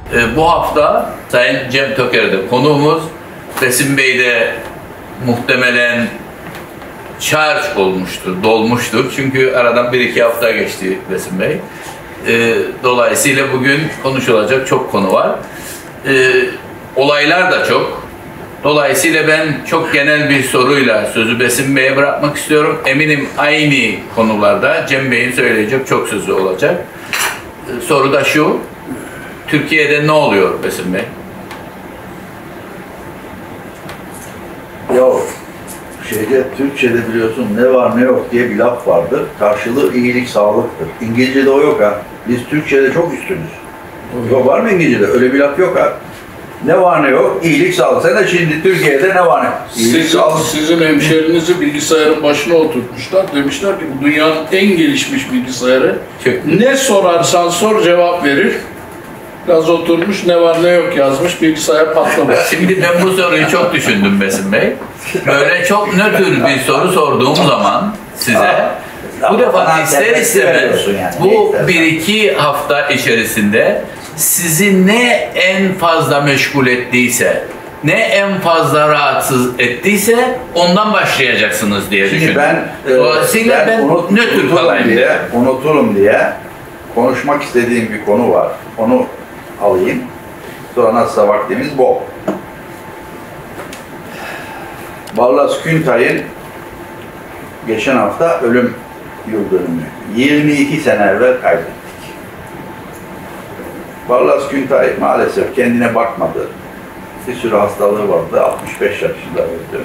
Bu hafta Sayın Cem Toker'de konuğumuz. Besim Bey de muhtemelen şarj olmuştur, dolmuştur. Çünkü aradan 1-2 hafta geçti Besim Bey. Dolayısıyla bugün konuşulacak çok konu var. Olaylar da çok. Dolayısıyla ben çok genel bir soruyla sözü Besim Bey'e bırakmak istiyorum. Eminim aynı konularda Cem Bey'in söyleyecek çok sözü olacak. Soru da şu: Türkiye'de ne oluyor Besim Bey? Türkçe'de biliyorsun ne var ne yok diye bir laf vardır. Karşılığı iyilik, sağlıktır. İngilizce'de o yok ha. Biz Türkçe'de çok üstünüz. Yok, var mı İngilizce'de? Öyle bir laf yok ha. Ne var ne yok, iyilik, sağlık. Sen de şimdi Türkiye'de ne var ne yok? Sizin hemşerinizi bilgisayarın başına oturtmuşlar. Demişler ki bu dünyanın en gelişmiş bilgisayarı. Ne sorarsan sor cevap verir. Biraz oturmuş, ne var ne yok yazmış, bilgisayar patlamış. Şimdi ben bu soruyu çok düşündüm Besim Bey. Böyle çok nötr bir soru sorduğum zaman size, bu defa ister istemez bu 1-2 hafta içerisinde sizi ne en fazla meşgul ettiyse, ne en fazla rahatsız ettiyse ondan başlayacaksınız diye düşündüm. Dolayısıyla ben nötr kalayım diye. Unuturum diye konuşmak istediğim bir konu var. Onu alayım. Sonra nasılsa vaktimiz bol. Barlas Küntay'ın geçen hafta ölüm yıl dönümü. 22 sene evvel kaybettik. Barlas Küntay maalesef kendine bakmadı. Bir sürü hastalığı vardı. 65 yaşında öldü.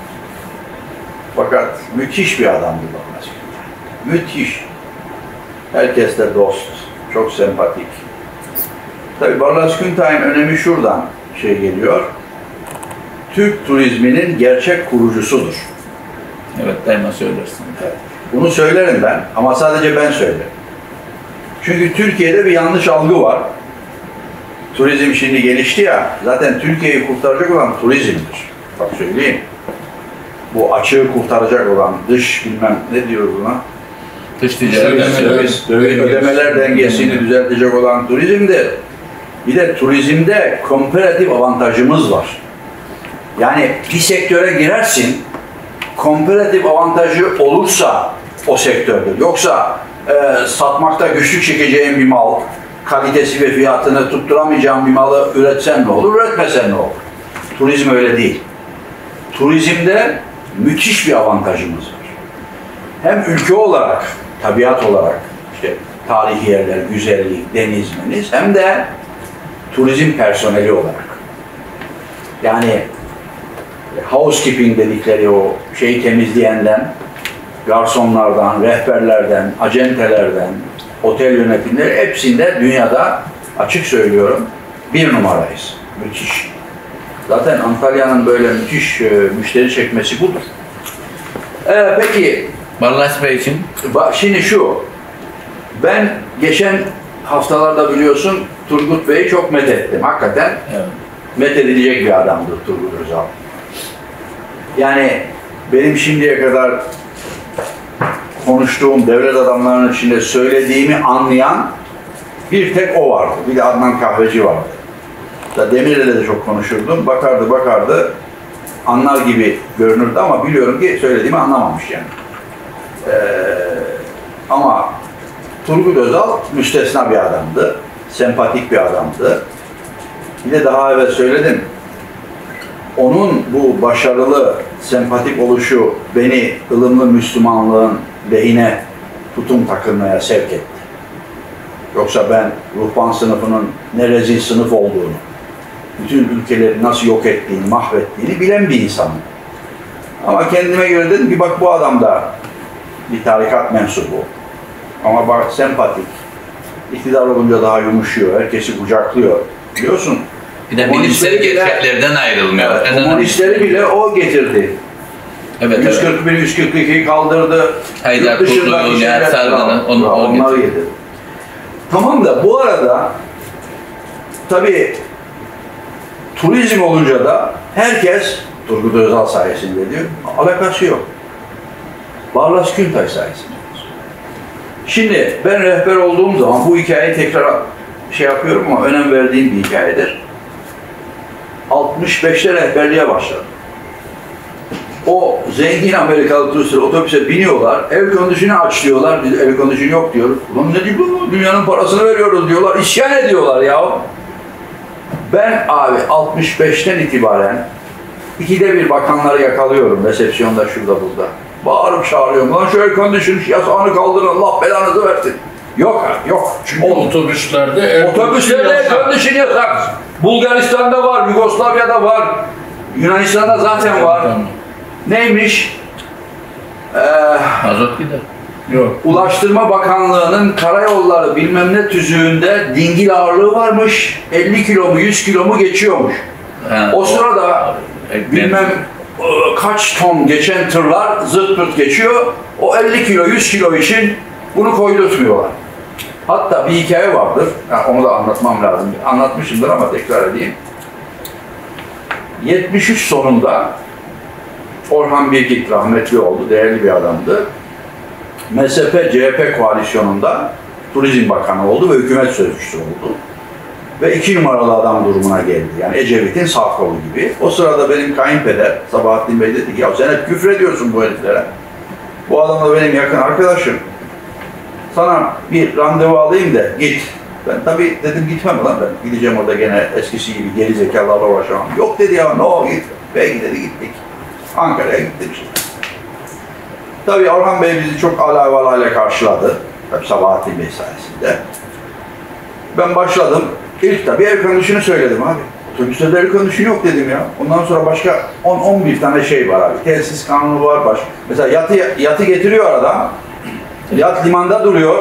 Fakat müthiş bir adamdı Barlas Küntay. Müthiş. Herkesle dost. Çok sempatik. Tabii Barlas Küntay'ın önemi şuradan geliyor. Türk turizminin gerçek kurucusudur. Evet, daima söylersin. Evet. Bunu söylerim ben ama sadece ben söylerim. Çünkü Türkiye'de bir yanlış algı var. Turizm şimdi gelişti ya, zaten Türkiye'yi kurtaracak olan turizmdir. Bak söyleyeyim. Bu açığı kurtaracak olan dış bilmem ne diyoruz buna? Dış ticaret ödemeler dengesini düzeltecek olan turizmdir. Bir de turizmde komparatif avantajımız var. Yani bir sektöre girersin, komparatif avantajı olursa o sektörde. Yoksa satmakta güçlük çekeceğin bir mal, kalitesi ve fiyatını tutturamayacağın bir malı üretsen ne olur, üretmesen ne olur? Turizm öyle değil. Turizmde müthiş bir avantajımız var. Hem ülke olarak, tabiat olarak, tarihi yerler, güzellik, deniz, meniz, hem de turizm personeli olarak. Yani housekeeping dedikleri o temizleyenden, garsonlardan, rehberlerden, acentelerden, otel yönetimleri hepsinde dünyada, açık söylüyorum, 1 numarayız. Müthiş. Zaten Antalya'nın böyle müthiş müşteri çekmesi budur. Peki Barlas Bey için? Şimdi şu, ben geçen haftalarda biliyorsun Turgut Bey'i çok methettim. Hakikaten methedilecek bir adamdır Turgut Özal. Yani benim şimdiye kadar konuştuğum devlet adamlarının içinde söylediğimi anlayan bir tek o vardı. Bir de Adnan Kahveci vardı. Demir'le de çok konuşurdum. Bakardı, anlar gibi görünürdü ama biliyorum ki söylediğimi anlamamış yani. Ama Turgut Özal müstesna bir adamdı. Sempatik bir adamdı. Bir de daha evvel söyledim. Onun bu başarılı, sempatik oluşu beni ılımlı Müslümanlığın lehine tutum takılmaya sevk etti. Yoksa ben ruhban sınıfının ne rezil sınıf olduğunu, bütün ülkeleri nasıl yok ettiğini, mahvettiğini bilen bir insanım. Ama kendime göre dedim ki bak bu adam da bir tarikat mensubu. Ama bak sempatik, iktidar olunca daha yumuşuyor, herkesi kucaklıyor. Biliyorsun. Bir de bilimsel gerçeklerden ayrılmıyor. Evet, komünistleri bile o getirdi. Evet, 141-142'yi kaldırdı. Haydar Kurtlu'yu, Nihat Sargın'ı onları getirdi. Tamam da bu arada tabii turizm olunca da herkes Turgut Özal sayesinde diyor, alakası yok. Barlas Küntay sayesinde. Şimdi ben rehber olduğum zaman bu hikayeyi tekrar şey yapıyorum ama önem verdiğim bir hikayedir. 65'te rehberliğe başladım. O zengin Amerikalı turistler otobüse biniyorlar, ev kondisyonu aç diyorlar, biz ev kondisyonu yok diyoruz. Ulan ne diyor bu? Dünyanın parasını veriyoruz diyorlar, isyan ediyorlar ya. Ben abi 65'ten itibaren ikide bir bakanları yakalıyorum resepsiyonda şurada burada. Bağırıp çağırıyorum, lan şu ev kondisyonu yasağını kaldırın, Allah belanızı versin. Yok abi, yok. Çünkü otobüslerde ev kondisyonu yasak. Bulgaristan'da var, Yugoslavya'da var, Yunanistan'da zaten var. Neymiş? Azot gider. Yok. Ulaştırma Bakanlığı'nın karayolları bilmem ne tüzüğünde dingil ağırlığı varmış. 50 kilo mu 100 kilo mu geçiyormuş. O sırada bilmem kaç ton geçen tırlar zırt pırt geçiyor. O 50 kilo 100 kilo için bunu koydurtmuyorlar. Hatta bir hikaye vardır. Yani onu da anlatmam lazım. Anlatmışımdır ama tekrar edeyim. 73 sonunda Orhan Birgit rahmetli oldu, değerli bir adamdı. MSP-CHP koalisyonunda Turizm Bakanı oldu ve hükümet sözcüsü oldu. Ve 2 numaralı adam durumuna geldi. Yani Ecevit'in sağ kolu gibi. O sırada benim kayınpeder Sabahattin Bey dedi ki, ya sen hep küfrediyorsun bu heriflere. Bu adam da benim yakın arkadaşım. Sana bir randevu alayım da git. Ben tabii dedim gitmem lan ben. Gideceğim orada gene eskisi gibi geri zekalarla uğraşamam. Yok dedi ya, no git. Peki dedi, gittik. Ankara'ya gittim işte. Tabii Orhan Bey bizi çok ala karşıladı. Tabii Sabahattin Bey sayesinde. Ben başladım. İlk tabii ev kondisyonu söyledim abi. Otobüste de ev kondisyonu yok dedim ya. Ondan sonra başka 10-11 tane şey var abi. Tesis kanunu var. Mesela yatı getiriyor adam. Yat limanda duruyor.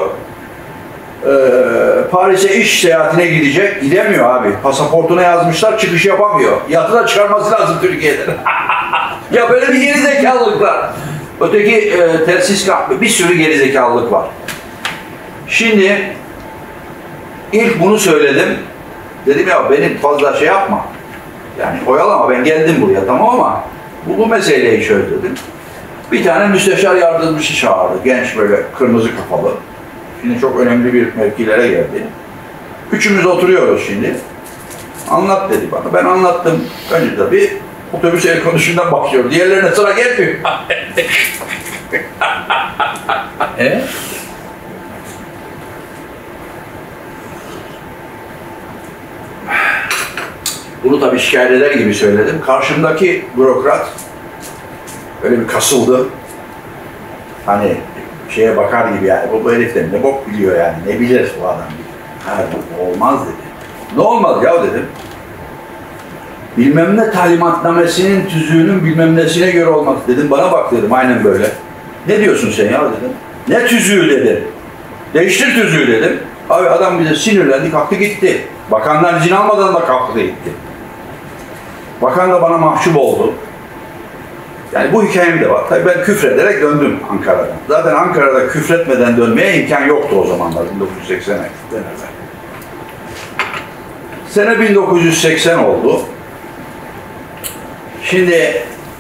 Paris'e iş seyahatine gidecek. Gidemiyor abi. Pasaportuna yazmışlar, çıkış yapamıyor. Yatı da çıkarması lazım Türkiye'den. Ya böyle bir gerizekalılık var. Öteki tesis bir sürü gerizekalılık var. Şimdi ilk bunu söyledim. Dedim ya benim fazla şey yapma. Yani oyalama, ben geldim buraya tamam ama bu meseleyi çöz dedim. Bir tane müsteşar yardımcısı çağırdı. Genç böyle kırmızı kafalı. Şimdi çok önemli bir mevkilere geldi. Üçümüz oturuyoruz şimdi. Anlat dedi bana. Ben anlattım. Önce tabii otobüs el konuşundan bakıyor. Diğerlerine sıra gelmiyor. Bunu tabii şikayet eder gibi söyledim. Karşımdaki bürokrat öyle bir kasıldı. Hani şeye bakar gibi yani. Bu herif de ne bok biliyor yani. Ne bilir bu adam. Hayır bu olmaz dedi. Ne olmaz ya dedim. Bilmem ne talimatnamesinin tüzüğünün bilmem nesine göre olmaz dedim. Bana bak dedim aynen böyle. Ne diyorsun sen ya dedim. Ne tüzüğü dedim. Değiştir tüzüğü dedim. Abi adam bize sinirlendi, kalktı gitti. Bakanlar izin almadan da kalktı gitti. Bakan da bana mahcup oldu. Yani bu hikayem de var. Tabii ben küfrederek döndüm Ankara'dan. Zaten Ankara'da küfretmeden dönmeye imkan yoktu o zamanlar, 1980'e. Sene 1980 oldu. Şimdi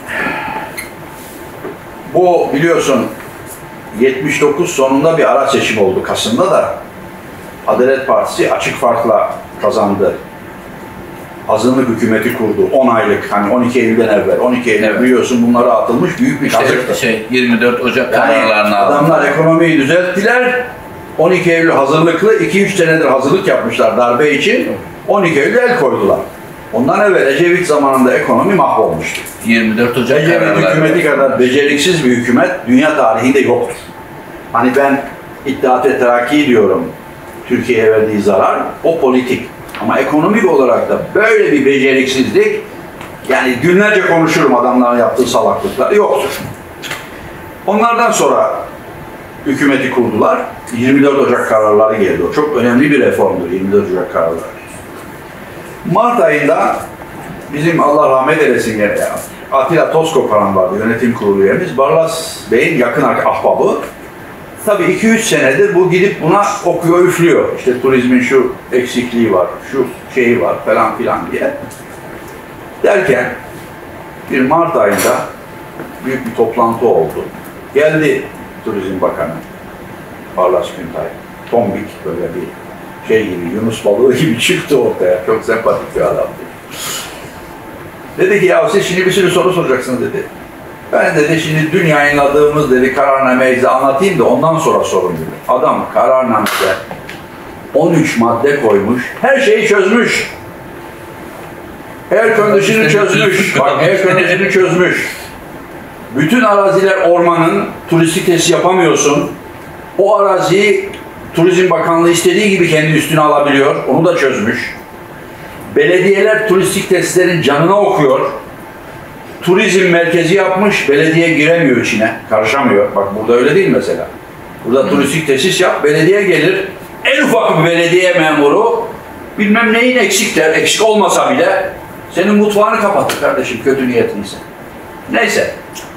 bu biliyorsun 79 sonunda bir ara seçim oldu Kasım'da da. Adalet Partisi açık farkla kazandı. Azınlık hükümeti kurdu. 10 aylık, hani 12 Eylül'den evvel. 12 Eylül biliyorsun bunlara atılmış büyük bir kazıktı. 24 Ocak kararlarını adamlar ekonomiyi düzelttiler. 12 Eylül hazırlıklı, 2-3 senedir hazırlık yapmışlar darbe için. 12 Eylül'de el koydular. Ondan evvel Ecevit zamanında ekonomi mahvolmuştu. 24 Ocak Ecevit hükümeti kadar beceriksiz bir hükümet dünya tarihinde yoktur. Hani ben İttihat ve Terakki diyorum, Türkiye'ye verdiği zarar, o politik. Ama ekonomik olarak da böyle bir beceriksizlik, yani günlerce konuşurum adamların yaptığı salaklıklar, yoktur. Onlardan sonra hükümeti kurdular. 24 Ocak kararları geldi. O çok önemli bir reformdur 24 Ocak kararları. Mart ayında bizim Allah rahmet eylesin gene ya, Atilla Tozkoparan vardı, yönetim kurulu üyemiz. Barlas Bey'in yakın ahbabı. Tabii 2-3 senedir bu gidip buna okuyor, üflüyor. İşte turizmin şu eksikliği var, şu şeyi var falan filan diye. Derken bir Mart ayında büyük bir toplantı oldu. Geldi Turizm Bakanı Barlas Güntay. Tombik böyle bir şey gibi, Yunus balığı gibi çıktı ortaya. Çok sempatik bir adamdı. Dedi ki ya siz şimdi bir sürü soru soracaksınız dedi. Ben dedi şimdi dün yayınladığımız dedi kararnameyi size anlatayım da ondan sonra sorun dedi. Adam kararnamede 13 madde koymuş, her şeyi çözmüş. Air condition'ı çözmüş. Bak air condition'ı çözmüş. Bütün araziler ormanın, turistik tesis yapamıyorsun. O araziyi Turizm Bakanlığı istediği gibi kendi üstüne alabiliyor. Onu da çözmüş. Belediyeler turistik tesislerin canına okuyor. Turizm merkezi yapmış, belediye giremiyor içine, karışamıyor. Bak burada öyle değil mesela. Burada turistik tesis yap, belediye gelir. En ufak bir belediye memuru bilmem neyin eksik der, eksik olmasa bile senin mutfağını kapatır kardeşim kötü niyetliyse. Neyse.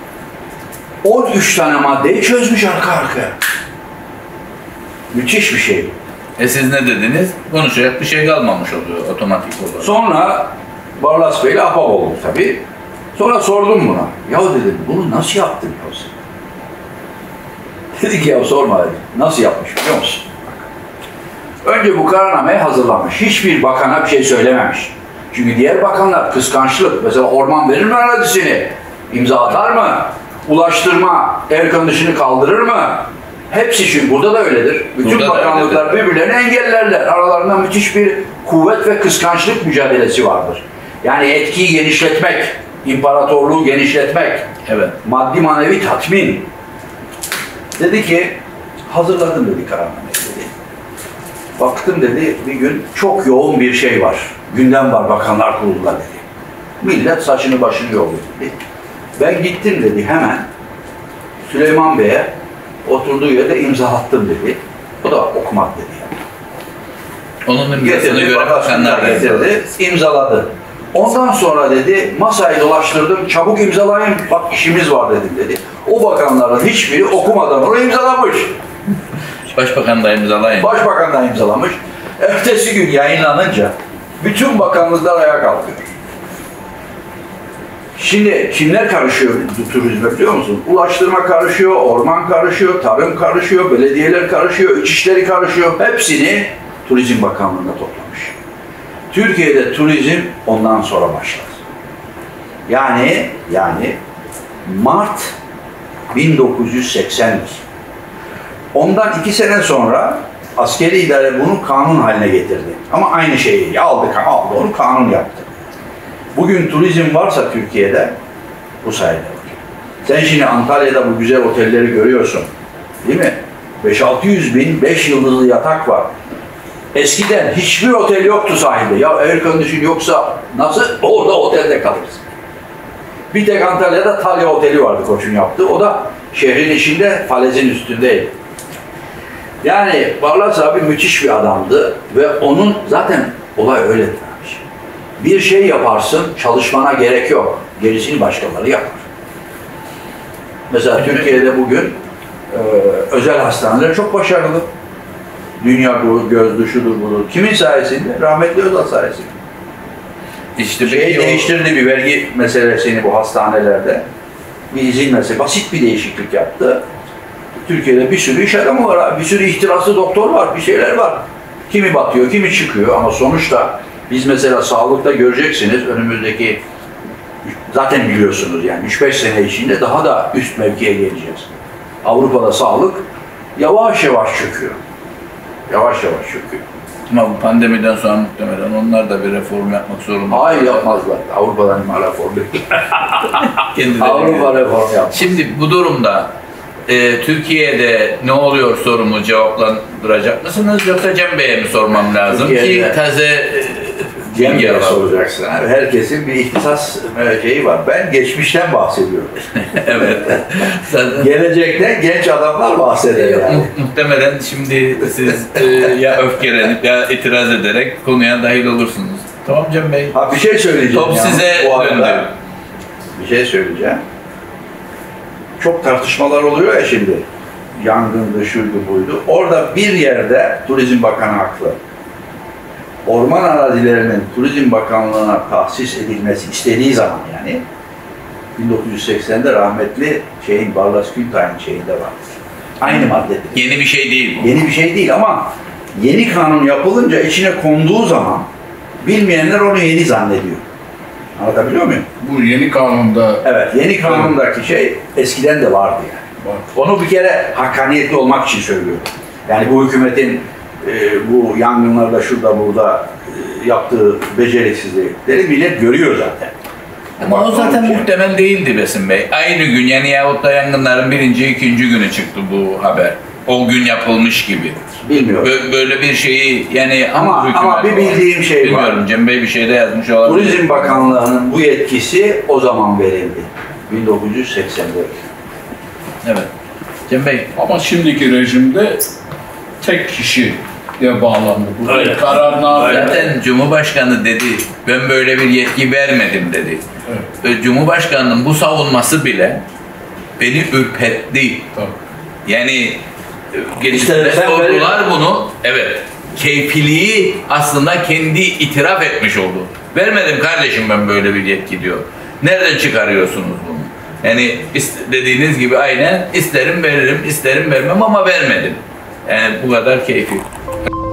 13 tane maddeyi çözmüş arka arkaya. Müthiş bir şey. Siz ne dediniz? Konuşacak bir şey kalmamış oluyor otomatik olarak. Sonra Barlas Bey'le ahbap olduk tabii. Sonra sordum buna. Ya dedim bunu nasıl yaptın ya sen? Dedi ki ya sorma dedi. Nasıl yapmış biliyor musun? Önce bu kararnameyi hazırlamış. Hiçbir bakana bir şey söylememiş. Çünkü diğer bakanlar kıskançlık. Mesela orman verir mi arazisini? İmza atar mı? Ulaştırma, air condition'ı kaldırır mı? Hepsi çünkü burada da öyledir. Bütün burada bakanlıklar birbirlerini engellerler. Aralarında müthiş bir kuvvet ve kıskançlık mücadelesi vardır. Yani etkiyi genişletmek, imparatorluğu genişletmek, evet. Maddi manevi tatmin. Dedi ki, hazırladım dedi kararnameyi dedi. Baktım dedi, bir gün çok yoğun bir şey var. Gündem var Bakanlar Kurulu'nda dedi. Millet saçını başını yolluyor dedi. Ben gittim dedi hemen Süleyman Bey'e oturduğu yerde imzalattım dedi. O da okumak dedi yani. Onun imzasına göre bakanlar getirdi, imzaladı. Ondan sonra dedi masayı dolaştırdım, çabuk imzalayın, bak işimiz var dedim dedi. O bakanların hiçbiri okumadan onu imzalamış. Başbakan da imzalayın. Başbakan da imzalamış. Ertesi gün yayınlanınca bütün bakanlıklar ayağa kalkıyor. Şimdi kimler karışıyor turizme biliyor musun? Ulaştırma karışıyor, orman karışıyor, tarım karışıyor, belediyeler karışıyor, İçişleri karışıyor. Hepsini Turizm Bakanlığı'nda toplamış. Türkiye'de turizm ondan sonra başladı. Yani Mart 1980'dir. Ondan 2 sene sonra askeri idare bunu kanun haline getirdi. Ama aynı şeyi aldı onu kanun yaptı. Bugün turizm varsa Türkiye'de bu sayede var. Sen şimdi Antalya'da bu güzel otelleri görüyorsun. Değil mi? 5-600 bin 5 yıldızlı yatak var. Eskiden hiçbir otel yoktu sahilde. Ya air condition yoksa nasıl orada otelde kalırız? Bir tek Antalya'da Talya Oteli vardı Koç'un yaptığı. O da şehrin içinde falezin üstündeydi. Yani Barlas abi müthiş bir adamdı ve onun zaten olay öyledir. Bir şey yaparsın, çalışmana gerek yok. Gerisini başkaları yapar. Mesela Türkiye'de bugün özel hastaneler çok başarılı. Dünya gözlü şudur budur. Kimin sayesinde? Rahmetli Özal sayesinde. İşte değiştirdi bir vergi meselesini bu hastanelerde. Bir izin meselesi, basit bir değişiklik yaptı. Türkiye'de bir sürü iş adamı var, bir sürü ihtiraslı doktor var, bir şeyler var. Kimi batıyor, kimi çıkıyor ama sonuçta biz mesela sağlıkta göreceksiniz önümüzdeki, zaten biliyorsunuz yani 3-5 sene içinde daha da üst mevkiye geleceğiz. Avrupa'da sağlık yavaş yavaş çöküyor. Yavaş yavaş çöküyor. Ama bu pandemiden sonra muhtemelen onlar da bir reform yapmak zorunda. Hayır yapmazlar. Avrupa'dan reform değil. Avrupa reform yapmaz. Şimdi bu durumda Türkiye'de ne oluyor sorumu cevaplandıracak mısınız yoksa Cem Bey'e mi sormam lazım ki taze Cem Bey'e soracaksın. Herkesin bir ihtisas şeyi var. Ben geçmişten bahsediyorum. Evet. Gelecekten genç adamlar bahsediyor yani. Muhtemelen şimdi siz ya öfkelenip ya itiraz ederek konuya dahil olursunuz. Tamam Cem Bey. Ha bir şey söyleyeceğim. Top size döndü. Bir şey söyleyeceğim. Çok tartışmalar oluyor ya şimdi. Yangındı, şuydu, buydu. Orada bir yerde Turizm Bakanı haklı. Orman arazilerinin Turizm Bakanlığı'na tahsis edilmesi istediği zaman yani 1980'de rahmetli Barlas Güntay'ın şeyinde var. Aynı maddedir. Yeni bir şey değil bu. Yeni bir şey değil ama Yeni kanun yapılınca içine konduğu zaman bilmeyenler onu yeni zannediyor. Anlatabiliyor muyum? Bu yeni kanunda Evet, yeni kanundaki şey eskiden de vardı yani. var. Onu bir kere hakkaniyetli olmak için söylüyorum. Yani bu hükümetin bu yangınlarda şurada burada yaptığı beceriksizlikleri millet görüyor zaten. Ama o zaten muhtemel değildi Besim Bey. Aynı gün yani yahut da yangınların birinci, ikinci günü çıktı bu haber. O gün yapılmış gibi. Bilmiyorum. Böyle bir şeyi yani Ama bir bildiğim şey var. Bilmiyorum, Cem Bey bir şey de yazmış olabilir. Turizm Bakanlığı'nın bu yetkisi o zaman verildi. 1984. Evet. Cem Bey. Ama şimdiki rejimde tek kişiye bağlandı. Bu Öyle. kararname. Zaten Cumhurbaşkanı dedi, ben böyle bir yetki vermedim dedi. Evet. Cumhurbaşkanının bu savunması bile beni ürpetti. Tabii. Yani İşte geliştirme sen sordular bunu. Evet. Keyfiliği aslında kendi itiraf etmiş oldu. Vermedim kardeşim ben böyle bir yetki diyor. Nereden çıkarıyorsunuz bunu? Yani dediğiniz gibi aynen isterim veririm, isterim vermem ama vermedim. Yani bu kadar keyfi.